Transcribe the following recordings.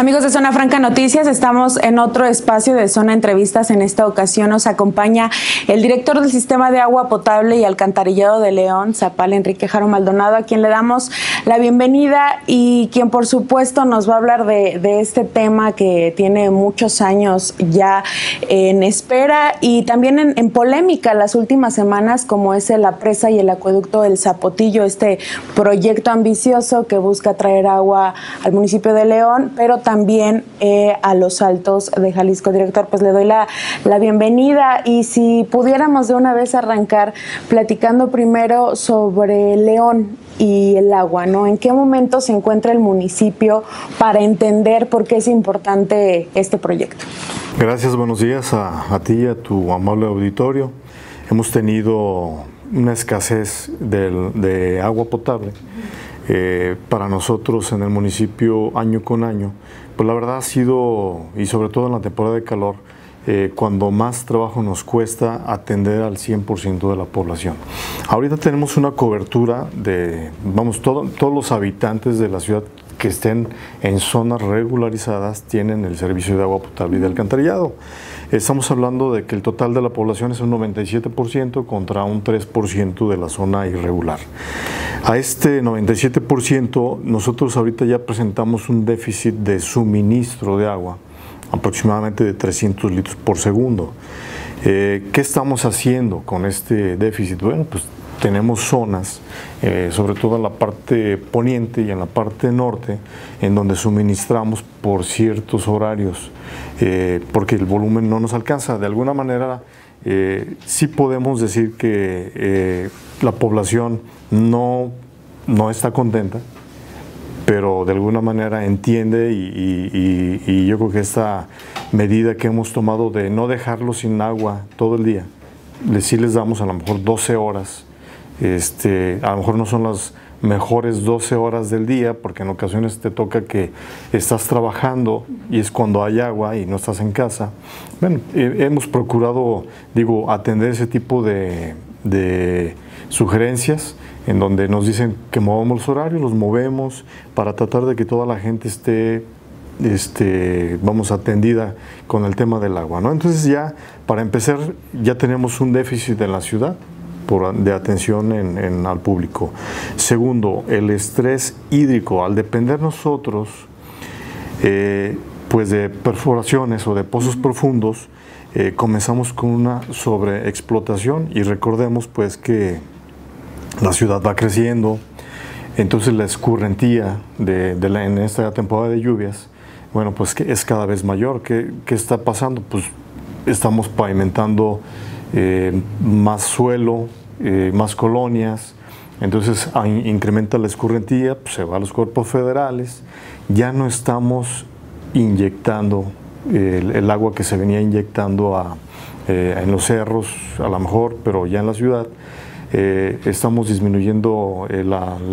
Amigos de Zona Franca Noticias, estamos en otro espacio de Zona Entrevistas. En esta ocasión nos acompaña el director del Sistema de Agua Potable y Alcantarillado de León, Zapal, Enrique Jaro Maldonado, a quien le damos la bienvenida y quien por supuesto nos va a hablar de este tema que tiene muchos años ya en espera y también en polémica las últimas semanas, como es la presa y el acueducto del Zapotillo, este proyecto ambicioso que busca traer agua al municipio de León, pero también a los Altos de Jalisco. Director, pues le doy la bienvenida y si pudiéramos de una vez arrancar platicando primero sobre León y el agua, ¿no? ¿En qué momento se encuentra el municipio para entender por qué es importante este proyecto? Gracias, buenos días a ti y a tu amable auditorio. Hemos tenido una escasez de agua potable. Para nosotros en el municipio año con año, pues la verdad ha sido, y sobre todo en la temporada de calor, cuando más trabajo nos cuesta atender al 100% de la población. Ahorita tenemos una cobertura de, todos los habitantes de la ciudad que estén en zonas regularizadas tienen el servicio de agua potable y de alcantarillado. Estamos hablando de que el total de la población es un 97% contra un 3% de la zona irregular. A este 97% nosotros ahorita ya presentamos un déficit de suministro de agua, aproximadamente de 300 litros por segundo. ¿Qué estamos haciendo con este déficit? Bueno, pues tenemos zonas, sobre todo en la parte poniente y en la parte norte, en donde suministramos por ciertos horarios, porque el volumen no nos alcanza. De alguna manera, sí podemos decir que la población no está contenta, pero de alguna manera entiende y yo creo que esta medida que hemos tomado de no dejarlo sin agua todo el día, sí les damos a lo mejor 12 horas, a lo mejor no son las mejores 12 horas del día, porque en ocasiones te toca que estás trabajando y es cuando hay agua y no estás en casa. Bueno, hemos procurado, atender ese tipo de sugerencias en donde nos dicen que movamos los horarios, los movemos para tratar de que toda la gente esté atendida con el tema del agua, ¿no? Entonces ya, para empezar, ya tenemos un déficit en la ciudad de atención al público. Segundo, el estrés hídrico. Al depender nosotros pues de perforaciones o de pozos profundos, comenzamos con una sobreexplotación y recordemos pues que la ciudad va creciendo, entonces la escurrentía en esta temporada de lluvias, bueno, pues que es cada vez mayor. ¿Qué está pasando? Pues estamos pavimentando más suelo, más colonias, entonces incrementa la escurrentía, pues se va a los cuerpos federales, ya no estamos inyectando el agua que se venía inyectando en los cerros, a lo mejor, pero ya en la ciudad. Estamos disminuyendo el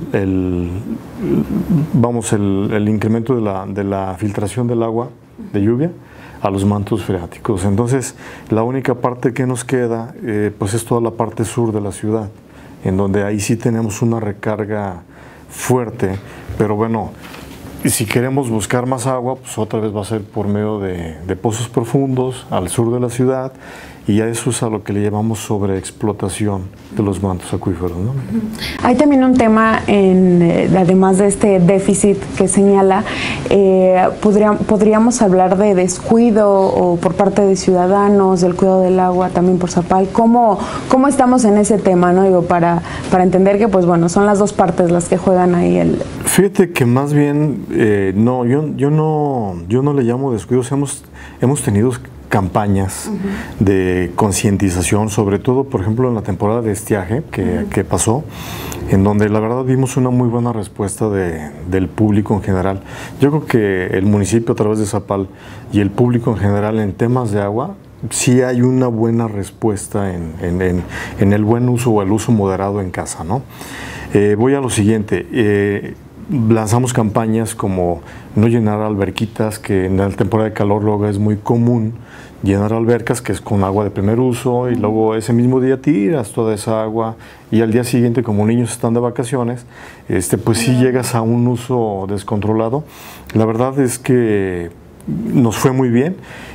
incremento de la filtración del agua de lluvia a los mantos freáticos. Entonces, la única parte que nos queda pues es toda la parte sur de la ciudad, en donde ahí sí tenemos una recarga fuerte, pero bueno, si queremos buscar más agua, pues otra vez va a ser por medio de pozos profundos al sur de la ciudad, y a eso es a lo que le llamamos sobreexplotación de los mantos acuíferos, ¿no? Hay también un tema, además de este déficit que señala, podríamos hablar de descuido o por parte de ciudadanos, del cuidado del agua, también por Zapal. ¿Cómo estamos en ese tema, ¿no? Para entender que, pues bueno, son las dos partes las que juegan ahí. Fíjate que más bien, yo no le llamo descuidos. Hemos tenido campañas de concientización, sobre todo, por ejemplo, en la temporada de estiaje que pasó, en donde la verdad vimos una muy buena respuesta del público en general. Yo creo que el municipio a través de Zapal y el público en general en temas de agua, sí hay una buena respuesta en el buen uso o el uso moderado en casa, ¿no? Voy a lo siguiente. lanzamos campañas como no llenar alberquitas, que en la temporada de calor luego es muy común llenar albercas, que es con agua de primer uso, y luego ese mismo día tiras toda esa agua, y al día siguiente, como niños están de vacaciones, pues sí llegas a un uso descontrolado. La verdad es que nos fue muy bien.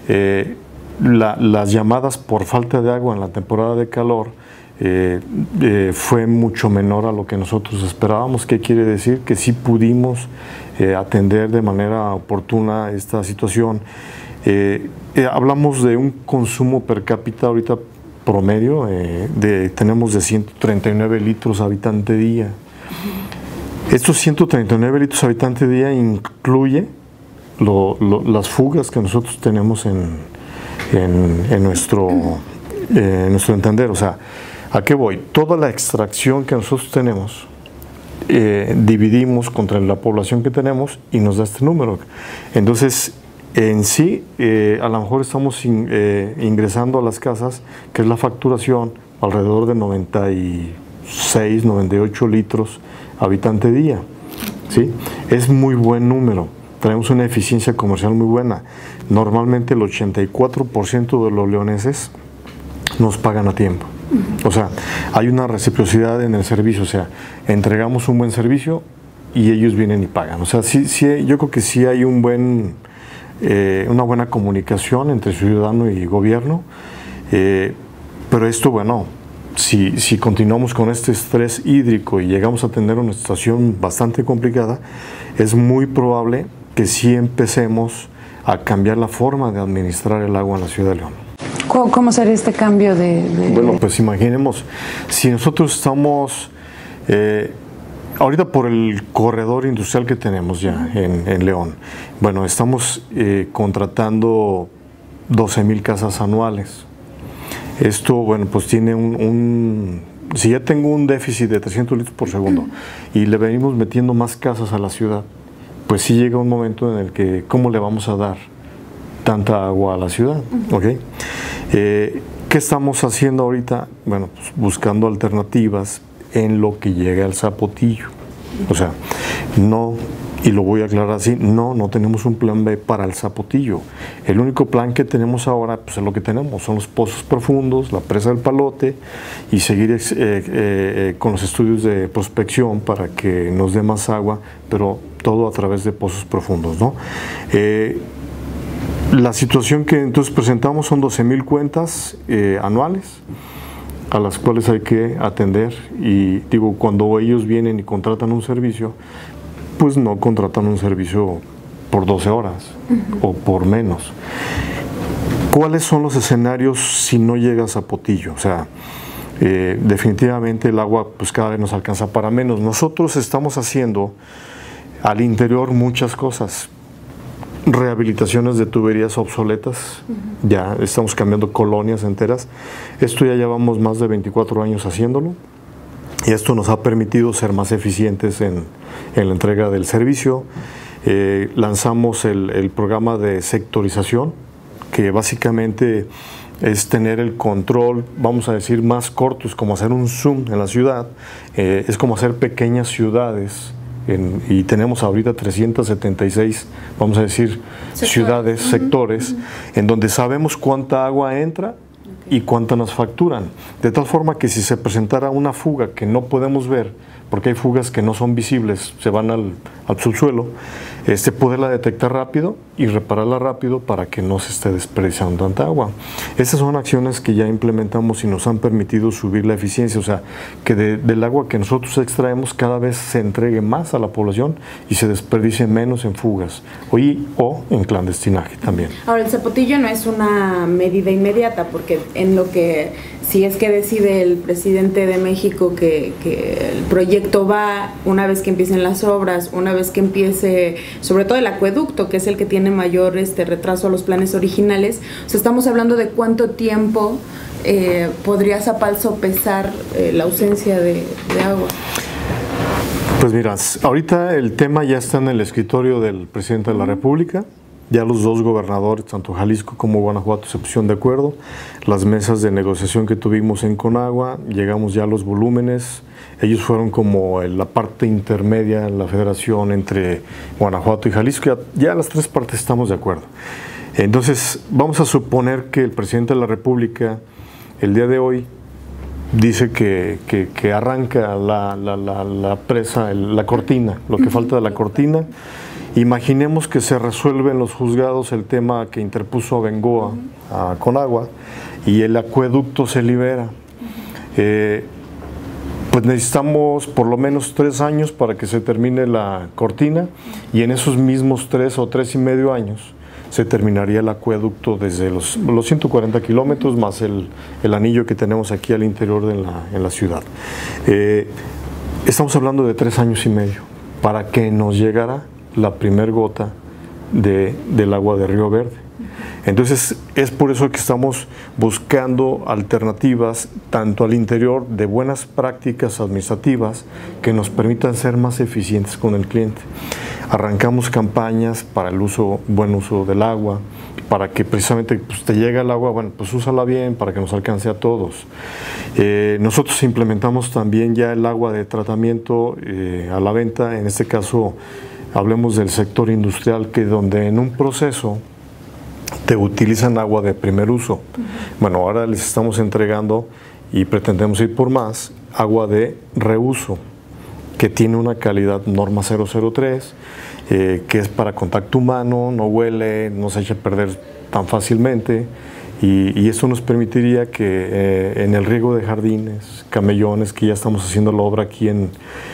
Las llamadas por falta de agua en la temporada de calor fue mucho menor a lo que nosotros esperábamos. ¿Qué quiere decir? Que sí pudimos atender de manera oportuna esta situación. Hablamos de un consumo per cápita ahorita promedio, tenemos de 139 litros habitante día. Estos 139 litros habitante día incluye las fugas que nosotros tenemos en nuestro entender. O sea, ¿a qué voy? Toda la extracción que nosotros tenemos, dividimos contra la población que tenemos y nos da este número. Entonces, en sí, a lo mejor estamos ingresando a las casas, que es la facturación, alrededor de 96, 98 litros habitante día. ¿Sí? Es muy buen número. Tenemos una eficiencia comercial muy buena. Normalmente el 84% de los leoneses nos pagan a tiempo. O sea, hay una reciprocidad en el servicio. O sea, entregamos un buen servicio y ellos vienen y pagan. O sea, sí, yo creo que sí hay una buena comunicación entre ciudadano y gobierno, pero esto, bueno, si continuamos con este estrés hídrico y llegamos a tener una situación bastante complicada, es muy probable que sí empecemos a cambiar la forma de administrar el agua en la ciudad de León. ¿Cómo sería este cambio Bueno, pues imaginemos, si nosotros estamos ahorita por el corredor industrial que tenemos ya en León, bueno, estamos contratando 12,000 casas anuales. Esto, bueno, pues tiene si ya tengo un déficit de 300 litros por segundo y le venimos metiendo más casas a la ciudad, pues sí llega un momento en el que, ¿cómo le vamos a dar tanta agua a la ciudad? ¿Okay? ¿Qué estamos haciendo ahorita? Bueno, pues buscando alternativas en lo que llega al Zapotillo. O sea, no, y lo voy a aclarar así, no tenemos un plan B para el Zapotillo. El único plan que tenemos ahora, pues es lo que tenemos, son los pozos profundos, la presa del Palote, y seguir con los estudios de prospección para que nos dé más agua, pero todo a través de pozos profundos, ¿no? La situación que entonces presentamos son 12,000 cuentas anuales, a las cuales hay que atender, y digo, cuando ellos vienen y contratan un servicio, pues no contratan un servicio por 12 horas o por menos. ¿Cuáles son los escenarios si no llega a Zapotillo? O sea, definitivamente el agua pues cada vez nos alcanza para menos. Nosotros estamos haciendo al interior muchas cosas. Rehabilitaciones de tuberías obsoletas, ya estamos cambiando colonias enteras. Esto ya llevamos más de 24 años haciéndolo, y esto nos ha permitido ser más eficientes en la entrega del servicio. Lanzamos el programa de sectorización, que básicamente es tener el control, vamos a decir, más corto, es como hacer un zoom en la ciudad, es como hacer pequeñas ciudades. Y tenemos ahorita 376, vamos a decir, ciudades, sectores, en donde sabemos cuánta agua entra y cuánta nos facturan. De tal forma que si se presentara una fuga que no podemos ver, porque hay fugas que no son visibles, se van al subsuelo, poderla detectar rápido y repararla rápido para que no se esté desperdiciando tanta agua. Esas son acciones que ya implementamos y nos han permitido subir la eficiencia, o sea, que del agua que nosotros extraemos cada vez se entregue más a la población y se desperdicie menos en fugas o en clandestinaje también. Ahora, el Zapotillo no es una medida inmediata, porque en lo que, si es que decide el presidente de México que el proyecto va, una vez que empiecen las obras, una vez que empiece, sobre todo el acueducto, que es el que tiene mayor retraso a los planes originales, o sea, estamos hablando de cuánto tiempo podría Zapal sopesar la ausencia de agua. Pues mira, ahorita el tema ya está en el escritorio del presidente de la República, Ya los dos gobernadores, tanto Jalisco como Guanajuato, se pusieron de acuerdo. Las mesas de negociación que tuvimos en Conagua, llegamos ya a los volúmenes. Ellos fueron como la parte intermedia, la federación entre Guanajuato y Jalisco. Ya las tres partes estamos de acuerdo. Entonces, vamos a suponer que el presidente de la República, el día de hoy, dice que arranca la presa, la cortina, lo que falta de la cortina. Imaginemos que se resuelve en los juzgados el tema que interpuso Abengoa a Conagua y el acueducto se libera. Pues necesitamos por lo menos 3 años para que se termine la cortina y en esos mismos 3 o 3,5 años se terminaría el acueducto desde los 140 kilómetros más el anillo que tenemos aquí al interior en la ciudad. Estamos hablando de 3 años y medio para que nos llegara la primer gota del agua de Río Verde. Entonces es por eso que estamos buscando alternativas tanto al interior de buenas prácticas administrativas que nos permitan ser más eficientes con el cliente. Arrancamos campañas para el buen uso del agua, para que precisamente pues, te llega el agua, bueno, pues úsala bien para que nos alcance a todos. Nosotros implementamos también ya el agua de tratamiento a la venta, en este caso hablemos del sector industrial, que donde en un proceso te utilizan agua de primer uso. Bueno, ahora les estamos entregando y pretendemos ir por más, agua de reuso, que tiene una calidad norma 003, que es para contacto humano, no huele, no se echa a perder tan fácilmente, y eso nos permitiría que en el riego de jardines, camellones, que ya estamos haciendo la obra aquí en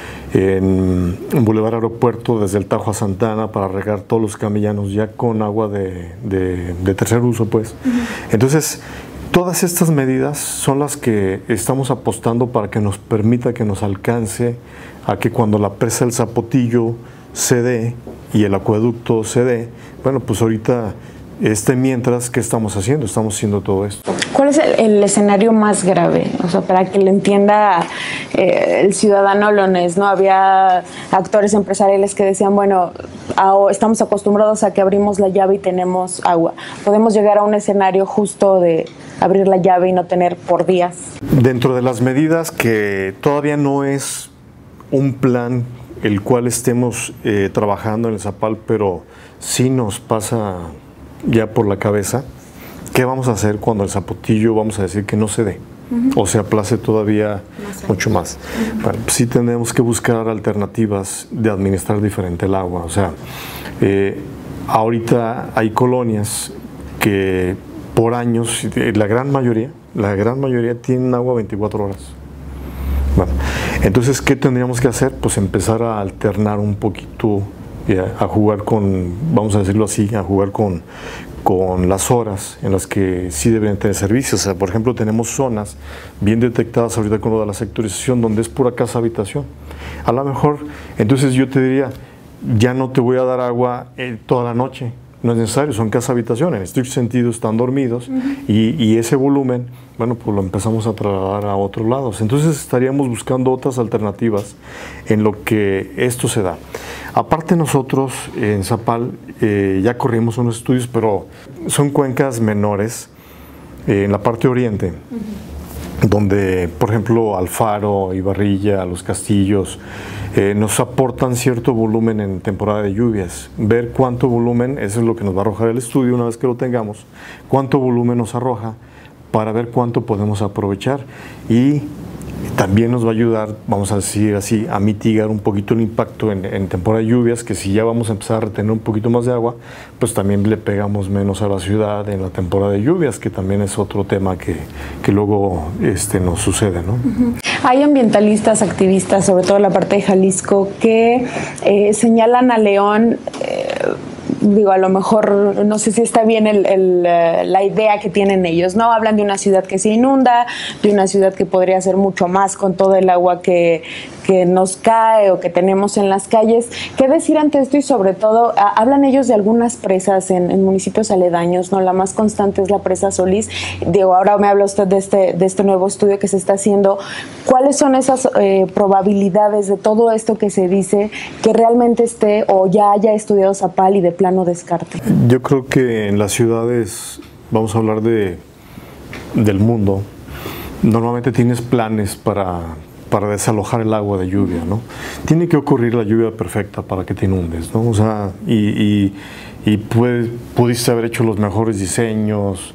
Boulevard Aeropuerto, desde el Tajo a Santana, para regar todos los camellanos ya con agua de tercer uso, pues. Entonces, todas estas medidas son las que estamos apostando para que nos permita que nos alcance a que cuando la presa del Zapotillo se dé y el acueducto se dé, bueno, pues ahorita mientras, ¿qué estamos haciendo? Estamos haciendo todo esto. ¿Cuál es el escenario más grave? O sea, para que lo entienda el ciudadano leonés, ¿no? Había actores empresariales que decían, bueno, estamos acostumbrados a que abrimos la llave y tenemos agua. ¿Podemos llegar a un escenario justo de abrir la llave y no tener por días? Dentro de las medidas que todavía no es un plan el cual estemos trabajando en el Zapal, pero sí nos pasa ya por la cabeza, ¿qué vamos a hacer cuando el Zapotillo, vamos a decir, que no se dé? O se aplace todavía mucho más. Bueno, pues sí tenemos que buscar alternativas de administrar diferente el agua. O sea, ahorita hay colonias que por años, la gran mayoría tienen agua 24 horas. Bueno, entonces, ¿qué tendríamos que hacer? Pues empezar a alternar un poquito, a jugar con, vamos a decirlo así, a jugar con las horas en las que sí deben tener servicios. O sea, por ejemplo, tenemos zonas bien detectadas ahorita con lo de la sectorización donde es pura casa-habitación. A lo mejor, entonces yo te diría, ya no te voy a dar agua toda la noche. No es necesario, son casa-habitación, en estricto sentido están dormidos y ese volumen, bueno, pues lo empezamos a trasladar a otros lados. Entonces estaríamos buscando otras alternativas en lo que esto se da. Aparte nosotros en Zapal ya corrimos unos estudios, pero son cuencas menores en la parte oriente, donde, por ejemplo, Alfaro, Ibarrilla, Los Castillos, nos aportan cierto volumen en temporada de lluvias. Ver cuánto volumen, eso es lo que nos va a arrojar el estudio una vez que lo tengamos, cuánto volumen nos arroja para ver cuánto podemos aprovechar, y también nos va a ayudar, vamos a decir así, a mitigar un poquito el impacto en temporada de lluvias, que si ya vamos a empezar a retener un poquito más de agua, pues también le pegamos menos a la ciudad en la temporada de lluvias, que también es otro tema que luego nos sucede, ¿no? Hay ambientalistas, activistas, sobre todo en la parte de Jalisco, que señalan a León, digo, a lo mejor no sé si está bien la idea que tienen ellos, ¿no? Hablan de una ciudad que se inunda, de una ciudad que podría hacer mucho más con todo el agua que nos cae o que tenemos en las calles. ¿Qué decir ante esto? Y sobre todo, hablan ellos de algunas presas en municipios aledaños, ¿no? La más constante es la presa Solís. Digo, ahora me habla usted de este nuevo estudio que se está haciendo. ¿Cuáles son esas probabilidades de todo esto que se dice que realmente esté o ya haya estudiado Zapal y de plano plano descarte? Yo creo que en las ciudades, vamos a hablar del mundo, normalmente tienes planes para desalojar el agua de lluvia, ¿no? Tiene que ocurrir la lluvia perfecta para que te inundes, ¿no? O sea, pudiste haber hecho los mejores diseños.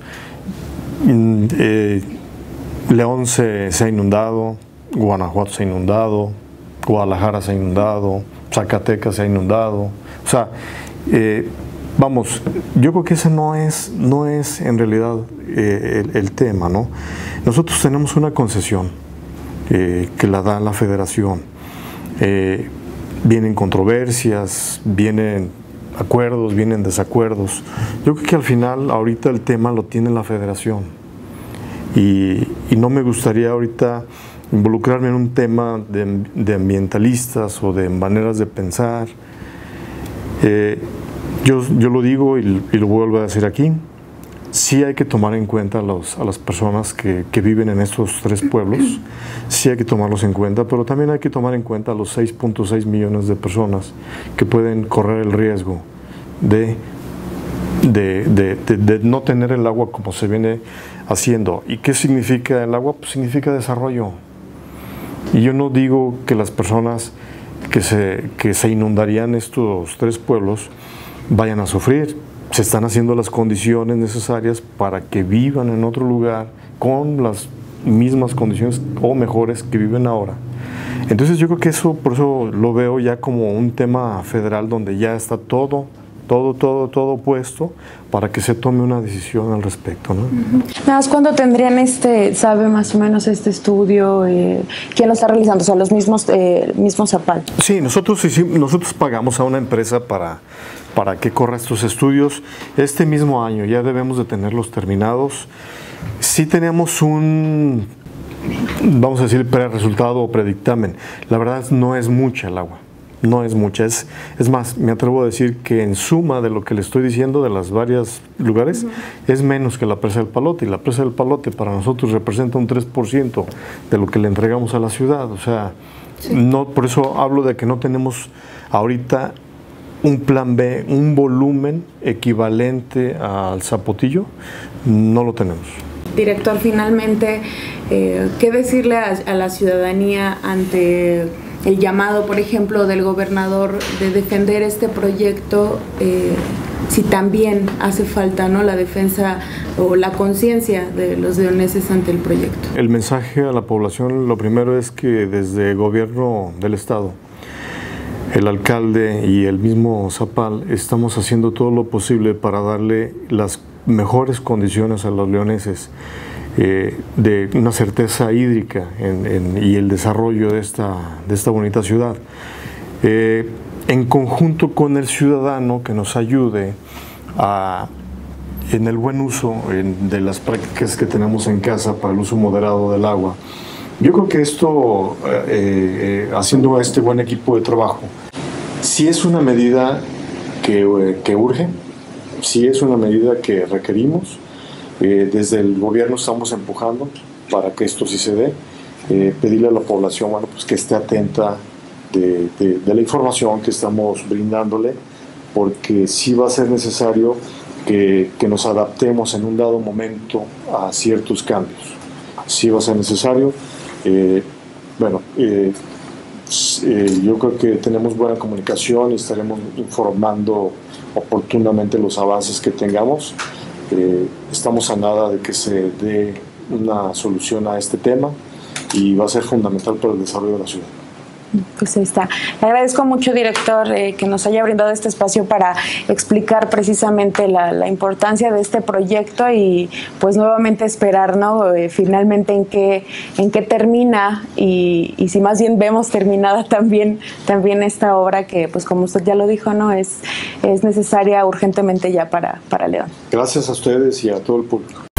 León se ha inundado, Guanajuato se ha inundado, Guadalajara se ha inundado, Zacatecas se ha inundado. O sea, vamos, yo creo que ese no es en realidad el tema, ¿no? Nosotros tenemos una concesión que la da la Federación. Vienen controversias, vienen acuerdos, vienen desacuerdos. Yo creo que al final, ahorita el tema lo tiene la Federación. Y no me gustaría ahorita involucrarme en un tema de ambientalistas o de maneras de pensar. Yo lo digo y lo vuelvo a decir aquí. Sí hay que tomar en cuenta a las personas que viven en estos 3 pueblos, sí hay que tomarlos en cuenta, pero también hay que tomar en cuenta a los 6.6 millones de personas que pueden correr el riesgo de no tener el agua como se viene haciendo. ¿Y qué significa el agua? Pues significa desarrollo. Y yo no digo que las personas que se inundarían estos 3 pueblos vayan a sufrir. Se están haciendo las condiciones necesarias para que vivan en otro lugar con las mismas condiciones o mejores que viven ahora. Entonces yo creo que por eso lo veo ya como un tema federal donde ya está todo puesto para que se tome una decisión al respecto, ¿no? Nada más, ¿cuándo tendrían sabe más o menos este estudio? ¿Quién lo está realizando? O sea, los mismos Zapal. Sí, nosotros pagamos a una empresa para que corra estos estudios. Este mismo año ya debemos de tenerlos terminados. Sí tenemos vamos a decir, pre-resultado o predictamen. La verdad no es mucha el agua. No es mucha, es más, me atrevo a decir que en suma de lo que le estoy diciendo de las varios lugares, es menos que la presa del Palote, y la presa del Palote para nosotros representa un 3% de lo que le entregamos a la ciudad. O sea, no, por eso hablo de que no tenemos ahorita un plan B, un volumen equivalente al Zapotillo, no lo tenemos. Director, finalmente, ¿qué decirle a la ciudadanía ante el llamado, por ejemplo, del gobernador de defender este proyecto, si también hace falta, ¿no?, la defensa o la conciencia de los leoneses ante el proyecto? El mensaje a la población, lo primero es que desde el gobierno del estado, el alcalde y el mismo Zapal, estamos haciendo todo lo posible para darle las mejores condiciones a los leoneses, de una certeza hídrica y el desarrollo de esta bonita ciudad, en conjunto con el ciudadano que nos ayude en el buen uso de las prácticas que tenemos en casa para el uso moderado del agua. Yo creo que esto, haciendo este buen equipo de trabajo, sí es una medida que urge, sí es una medida que requerimos. Desde el gobierno estamos empujando para que esto sí se dé. Pedirle a la población, bueno, pues que esté atenta de la información que estamos brindándole, porque sí va a ser necesario que nos adaptemos en un dado momento a ciertos cambios. Sí va a ser necesario. Yo creo que tenemos buena comunicación y estaremos informando oportunamente los avances que tengamos. Estamos a nada de que se dé una solución a este tema y va a ser fundamental para el desarrollo de la ciudad. Pues ahí está. Le agradezco mucho, director, que nos haya brindado este espacio para explicar precisamente la importancia de este proyecto y pues nuevamente esperar, ¿no?, finalmente en qué termina y si más bien vemos terminada también esta obra que, pues como usted ya lo dijo, ¿no?, es necesaria urgentemente ya para León. Gracias a ustedes y a todo el público.